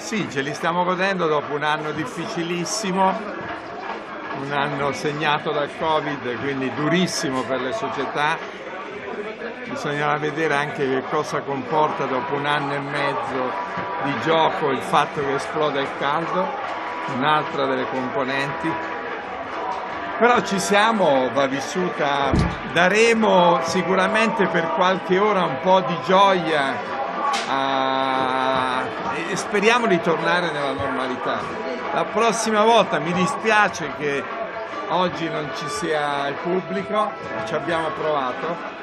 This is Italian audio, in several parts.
Sì, ce li stiamo godendo dopo un anno difficilissimo, un anno segnato dal Covid, quindi durissimo per le società. Bisognerà vedere anche che cosa comporta dopo un anno e mezzo di gioco il fatto che esploda il caldo, un'altra delle componenti. Però ci siamo, va vissuta, daremo sicuramente per qualche ora un po' di gioia e speriamo di tornare nella normalità. La prossima volta mi dispiace che oggi non ci sia il pubblico, ci abbiamo provato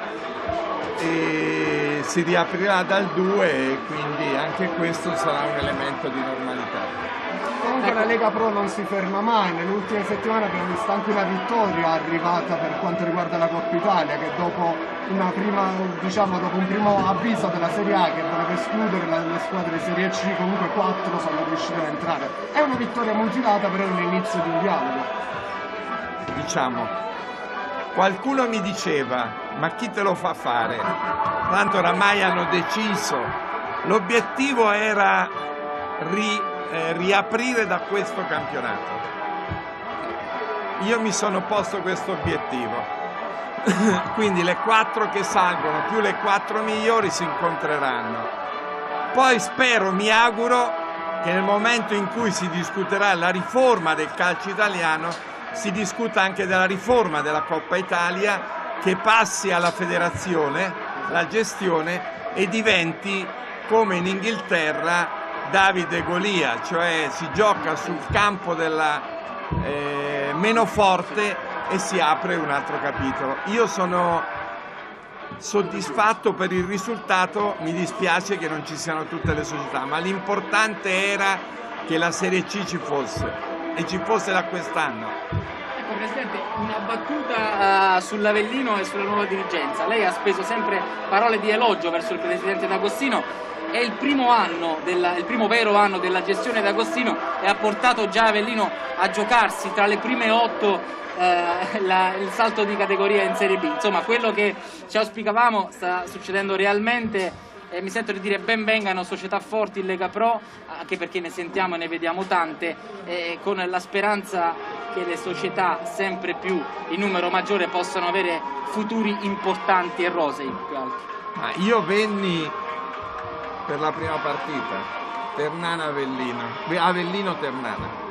e si riaprirà dal 2 e quindi anche questo sarà un elemento di normalità. Comunque la Lega Pro non si ferma mai, nelle ultime settimane abbiamo visto anche una vittoria arrivata per quanto riguarda la Coppa Italia, che dopo dopo un primo avviso della Serie A che voleva escludere le squadre Serie C, comunque 4 sono riuscite ad entrare. È una vittoria mutilata, però è l'inizio di un dialogo. Diciamo, qualcuno mi diceva, ma chi te lo fa fare? Tanto oramai hanno deciso, l'obiettivo era riaprire da questo campionato. Io mi sono posto questo obiettivo. Quindi le 4 che salgono più le 4 migliori si incontreranno. Poi spero, mi auguro che nel momento in cui si discuterà la riforma del calcio italiano si discuta anche della riforma della Coppa Italia, che passi alla federazione la gestione e diventi come in Inghilterra Davide e Golia, cioè si gioca sul campo della meno forte e si apre un altro capitolo. Io sono soddisfatto per il risultato, mi dispiace che non ci siano tutte le società, ma l'importante era che la Serie C ci fosse e ci fosse da quest'anno. Ecco Presidente, una battuta sull'Avellino e sulla nuova dirigenza. Lei ha speso sempre parole di elogio verso il Presidente D'Agostino. È il primo vero anno della gestione D'Agostino e ha portato già Avellino a giocarsi tra le prime 8 il salto di categoria in Serie B. Insomma, quello che ci auspicavamo sta succedendo realmente e mi sento di dire ben vengano società forti in Lega Pro, anche perché ne sentiamo e ne vediamo tante, con la speranza che le società sempre più in numero maggiore possano avere futuri importanti e rosei più alti. Io venni per la prima partita, Ternana-Avellino, Avellino-Ternana.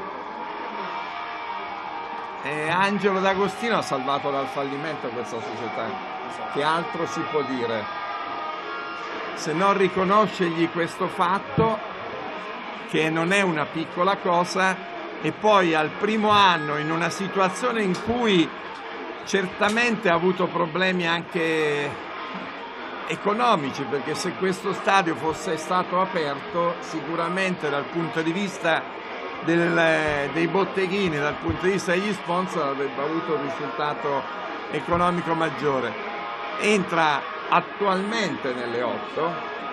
E Angelo D'Agostino ha salvato dal fallimento questa società. Che altro si può dire? Se non riconoscergli questo fatto, che non è una piccola cosa, e poi al primo anno, in una situazione in cui certamente ha avuto problemi anche economici, perché se questo stadio fosse stato aperto, sicuramente dal punto di vista dei botteghini, dal punto di vista degli sponsor, avrebbe avuto un risultato economico maggiore. Entra attualmente nelle 8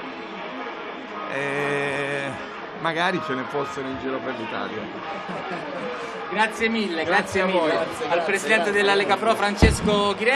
e magari ce ne fossero in giro per l'Italia. Grazie mille, grazie a voi. Al Presidente della Lega Pro Francesco Chirè.